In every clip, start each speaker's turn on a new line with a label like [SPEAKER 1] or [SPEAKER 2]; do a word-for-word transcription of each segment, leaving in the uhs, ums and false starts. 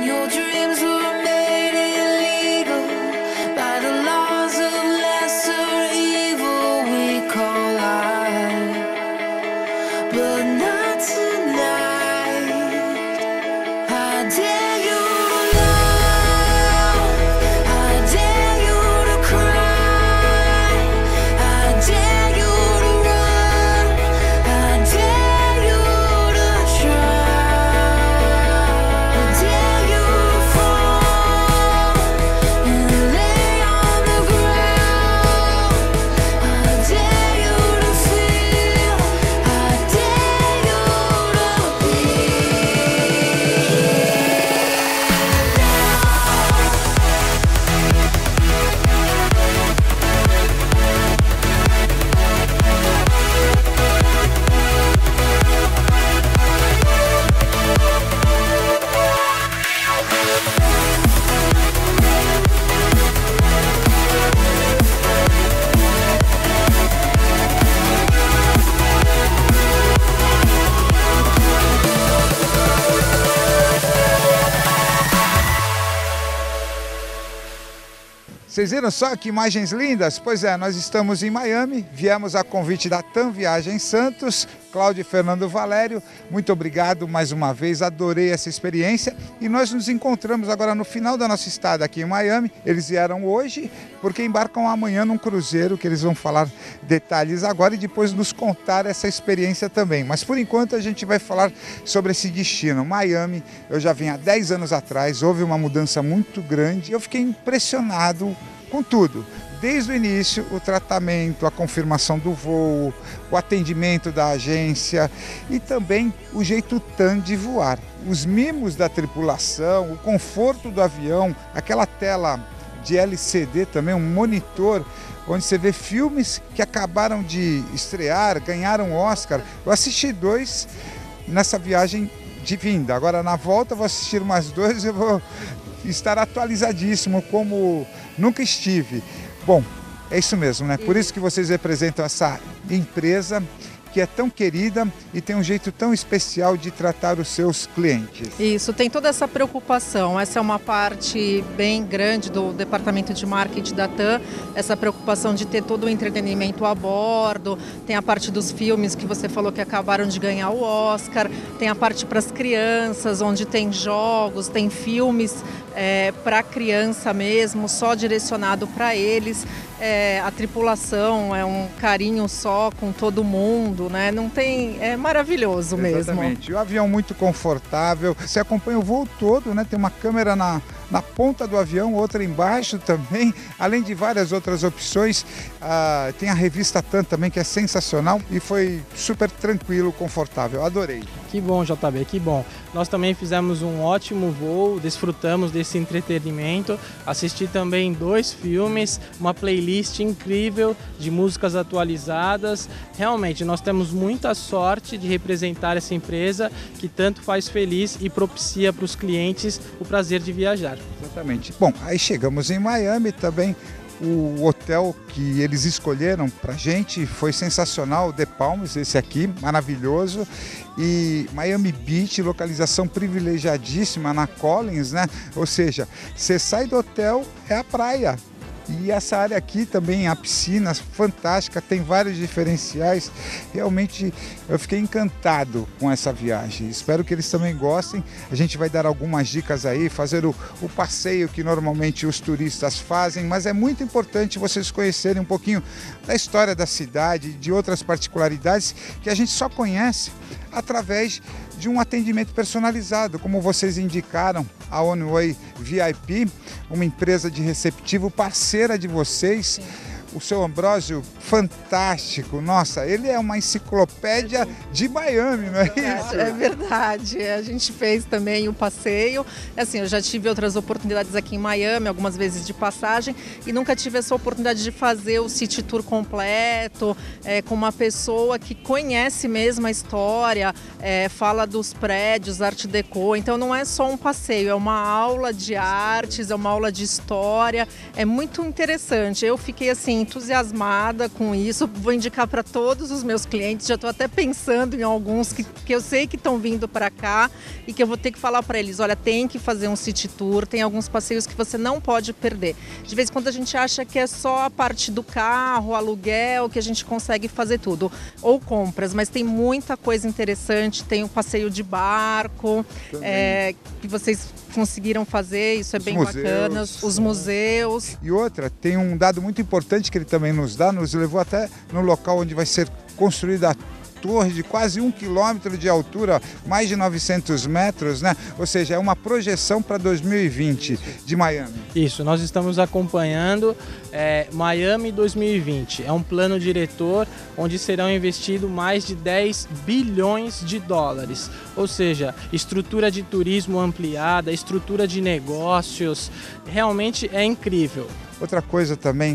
[SPEAKER 1] Vocês viram só que imagens lindas? Pois é, nós estamos em Miami, viemos a convite da TAM Viagens Santos, Cláudio e Fernando Valério, muito obrigado mais uma vez, adorei essa experiência e nós nos encontramos agora no final da nossa estada aqui em Miami. Eles vieram hoje porque embarcam amanhã num cruzeiro que eles vão falar detalhes agora e depois nos contar essa experiência também. Mas por enquanto a gente vai falar sobre esse destino. Miami, eu já vim há dez anos atrás, houve uma mudança muito grande, eu fiquei impressionado com tudo. Desde o início, o tratamento, a confirmação do voo, o atendimento da agência e também o jeito TAM de voar. Os mimos da tripulação, o conforto do avião, aquela tela de L C D também, um monitor, onde você vê filmes que acabaram de estrear, ganharam Oscar. Eu assisti dois nessa viagem de vinda. Agora na volta eu vou assistir mais dois e eu vou estar atualizadíssimo como nunca estive. Bom, é isso mesmo, né? Por isso que vocês representam essa empresa que é tão querida e tem um jeito tão especial de tratar os seus clientes.
[SPEAKER 2] Isso, tem toda essa preocupação. Essa é uma parte bem grande do departamento de marketing da TAM, essa preocupação de ter todo o entretenimento a bordo, tem a parte dos filmes que você falou que acabaram de ganhar o Oscar, tem a parte para as crianças, onde tem jogos, tem filmes é, para criança mesmo, só direcionado para eles. É, a tripulação é um carinho só com todo mundo, né? Não tem, é maravilhoso mesmo.
[SPEAKER 1] Exatamente. O avião muito confortável, você acompanha o voo todo, né? Tem uma câmera na, na ponta do avião, outra embaixo também, além de várias outras opções. Ah, tem a revista TAM também, que é sensacional e foi super tranquilo, confortável. Adorei.
[SPEAKER 3] Que bom, J B, que bom. Nós também fizemos um ótimo voo, desfrutamos desse entretenimento, assisti também dois filmes, uma playlist incrível de músicas atualizadas. Realmente, nós temos muita sorte de representar essa empresa que tanto faz feliz e propicia para os clientes o prazer de viajar.
[SPEAKER 1] Exatamente. Bom, aí chegamos em Miami também. O hotel que eles escolheram para a gente foi sensacional, The Palms, esse aqui, maravilhoso. E Miami Beach, localização privilegiadíssima na Collins, né? Ou seja, você sai do hotel, é a praia. E essa área aqui também, a piscina fantástica, tem vários diferenciais. Realmente eu fiquei encantado com essa viagem. Espero que eles também gostem. A gente vai dar algumas dicas aí, fazer o, o passeio que normalmente os turistas fazem, mas é muito importante vocês conhecerem um pouquinho da história da cidade, de outras particularidades que a gente só conhece através de um atendimento personalizado, como vocês indicaram, a Oneway V I P, uma empresa de receptivo parceira de vocês. Sim. O seu Ambrósio, fantástico, nossa, ele é uma enciclopédia de Miami, não é isso?
[SPEAKER 2] É verdade, a gente fez também o passeio, assim, eu já tive outras oportunidades aqui em Miami, algumas vezes de passagem, e nunca tive essa oportunidade de fazer o City Tour completo, é, com uma pessoa que conhece mesmo a história, é, fala dos prédios, Art Deco, então não é só um passeio, é uma aula de artes, é uma aula de história, é muito interessante, eu fiquei assim, entusiasmada com isso, vou indicar para todos os meus clientes, já estou até pensando em alguns que, que eu sei que estão vindo para cá e que eu vou ter que falar para eles, olha, tem que fazer um city tour, tem alguns passeios que você não pode perder. De vez em quando a gente acha que é só a parte do carro, aluguel, que a gente consegue fazer tudo, ou compras, mas tem muita coisa interessante, tem o passeio de barco, é, que vocês conseguiram fazer, isso é
[SPEAKER 1] os
[SPEAKER 2] bem
[SPEAKER 1] museus,
[SPEAKER 2] bacana, os museus.
[SPEAKER 1] E outra, tem um dado muito importante que ele também nos dá, nos levou até no local onde vai ser construída a torre de quase um quilômetro de altura, mais de novecentos metros, né? Ou seja, é uma projeção para dois mil e vinte de Miami.
[SPEAKER 3] Isso, nós estamos acompanhando é, Miami dois mil e vinte. É um plano diretor onde serão investidos mais de dez bilhões de dólares. Ou seja, estrutura de turismo ampliada, estrutura de negócios, realmente é incrível.
[SPEAKER 1] Outra coisa também,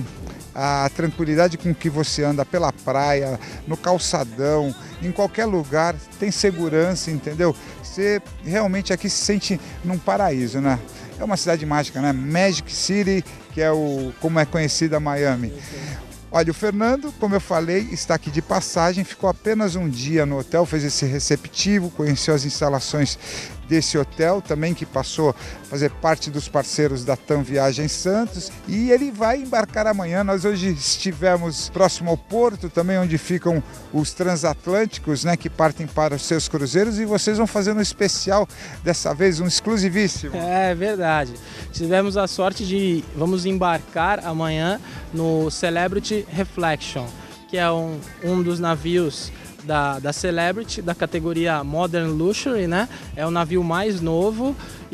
[SPEAKER 1] a tranquilidade com que você anda pela praia, no calçadão, em qualquer lugar, tem segurança, entendeu? Você realmente aqui se sente num paraíso, né? É uma cidade mágica, né? Magic City, que é o, como é conhecida Miami. Olha, o Fernando, como eu falei, está aqui de passagem, ficou apenas um dia no hotel, fez esse receptivo, conheceu as instalações desse hotel também, que passou a fazer parte dos parceiros da TAM Viagens Santos, e ele vai embarcar amanhã. Nós hoje estivemos próximo ao porto também, onde ficam os transatlânticos, né, que partem para os seus cruzeiros, e vocês vão fazer um especial, dessa vez um exclusivíssimo.
[SPEAKER 3] É verdade, tivemos a sorte de, vamos embarcar amanhã no Celebrity Reflection, que é um, um dos navios Da, da Celebrity, da categoria Modern Luxury, né? É o navio mais novo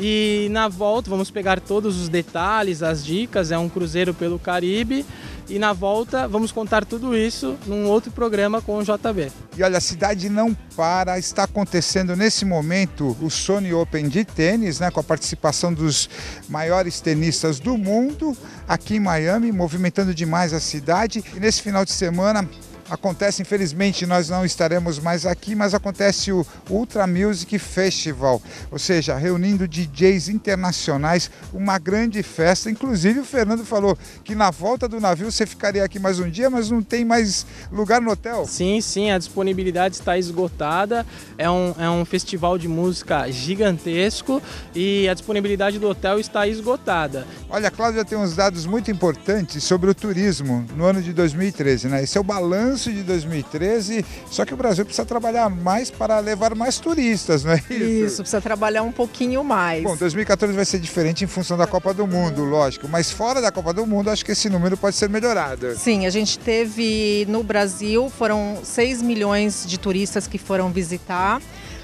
[SPEAKER 3] e na volta vamos pegar todos os detalhes, as dicas, é um cruzeiro pelo Caribe e na volta vamos contar tudo isso num outro programa com o J B.
[SPEAKER 1] E olha, a cidade não para, está acontecendo nesse momento o Sony Open de tênis, né, com a participação dos maiores tenistas do mundo aqui em Miami, movimentando demais a cidade. E nesse final de semana acontece, infelizmente nós não estaremos mais aqui, mas acontece o Ultra Music Festival, ou seja, reunindo D Js internacionais, uma grande festa. Inclusive o Fernando falou que na volta do navio você ficaria aqui mais um dia, mas não tem mais lugar no hotel.
[SPEAKER 3] Sim, sim, a disponibilidade está esgotada, é um, é um festival de música gigantesco e a disponibilidade do hotel está esgotada.
[SPEAKER 1] Olha, a Cláudia tem uns dados muito importantes sobre o turismo no ano de dois mil e treze, né? Esse é o balanço de dois mil e treze, só que o Brasil precisa trabalhar mais para levar mais turistas, não é isso?
[SPEAKER 2] Isso, precisa trabalhar um pouquinho mais.
[SPEAKER 1] Bom, dois mil e quatorze vai ser diferente em função da Copa do Mundo, lógico, mas fora da Copa do Mundo, acho que esse número pode ser melhorado.
[SPEAKER 2] Sim, a gente teve no Brasil, foram seis milhões de turistas que foram visitar.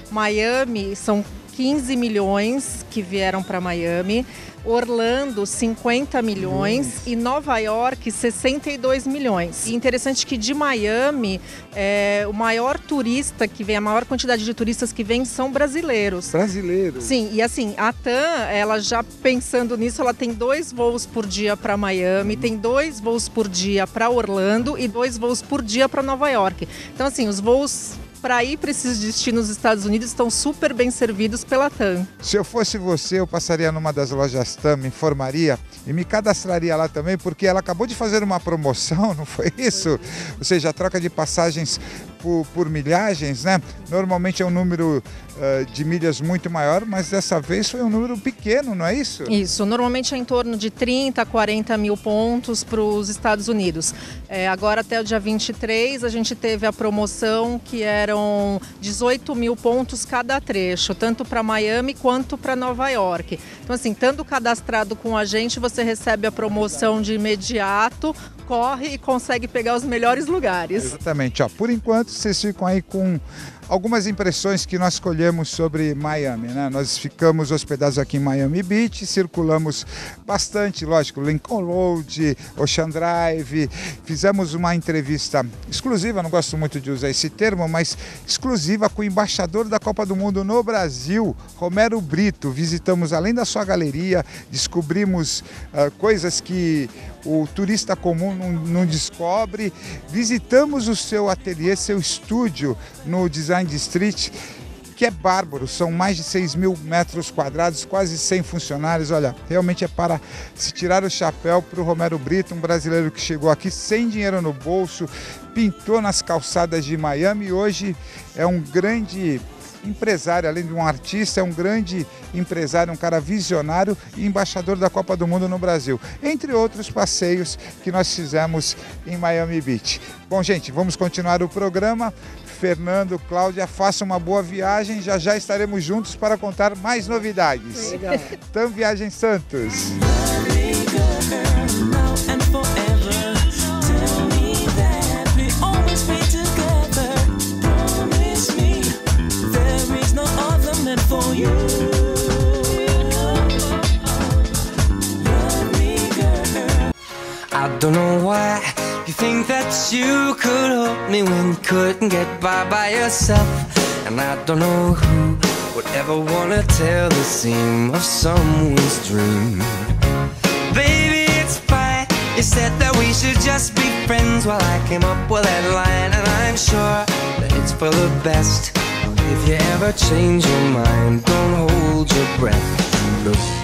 [SPEAKER 2] Miami, são quinze milhões que vieram para Miami. Orlando, cinquenta milhões hum. e Nova York, sessenta e dois milhões. E interessante que de Miami, é, o maior turista que vem, a maior quantidade de turistas que vem são brasileiros.
[SPEAKER 1] Brasileiros?
[SPEAKER 2] Sim, e assim, a TAM, ela já pensando nisso, ela tem dois voos por dia para Miami, tem dois voos por dia para Orlando e dois voos por dia para Nova York. Então assim, os voos para ir para esses destinos dos Estados Unidos estão super bem servidos pela TAM.
[SPEAKER 1] Se eu fosse você, eu passaria numa das lojas TAM, me informaria e me cadastraria lá também, porque ela acabou de fazer uma promoção, não foi isso? Foi. Ou seja, a troca de passagens por, por milhagens, né? Normalmente é um número uh, de milhas muito maior, mas dessa vez foi um número pequeno, não é isso?
[SPEAKER 2] Isso, normalmente é em torno de trinta, quarenta mil pontos para os Estados Unidos. É, agora até o dia vinte e três a gente teve a promoção que eram dezoito mil pontos cada trecho, tanto para Miami quanto para Nova York. Então assim, estando cadastrado com a gente, você recebe a promoção de imediato, corre e consegue pegar os melhores lugares.
[SPEAKER 1] Exatamente, ó, por enquanto vocês ficam aí com algumas impressões que nós colhemos sobre Miami, né? Nós ficamos hospedados aqui em Miami Beach, circulamos bastante, lógico, Lincoln Road, Ocean Drive, fizemos uma entrevista exclusiva, não gosto muito de usar esse termo, mas exclusiva com o embaixador da Copa do Mundo no Brasil, Romero Brito. Visitamos além da sua galeria, descobrimos uh, coisas que o turista comum não, não descobre. Visitamos o seu ateliê, seu estúdio no Design District, que é bárbaro. São mais de seis mil metros quadrados, quase cem funcionários. Olha, realmente é para se tirar o chapéu para o Romero Brito, um brasileiro que chegou aqui sem dinheiro no bolso, pintou nas calçadas de Miami e hoje é um grande empresário, além de um artista, é um grande empresário, um cara visionário e embaixador da Copa do Mundo no Brasil, entre outros passeios que nós fizemos em Miami Beach. Bom, gente, vamos continuar o programa. Fernando, Cláudia, façam uma boa viagem, já já estaremos juntos para contar mais novidades.
[SPEAKER 2] Legal.
[SPEAKER 1] Tam Viagens Santos.
[SPEAKER 4] For you, love me, girl. I don't know why you think that you could help me when you couldn't get by by yourself. And I don't know who would ever wanna tell the seam of someone's dream. Baby, it's fine. You said that we should just be friends. Well, I came up with that line, and I'm sure that it's for the best. If you ever change your mind, don't hold your breath. Look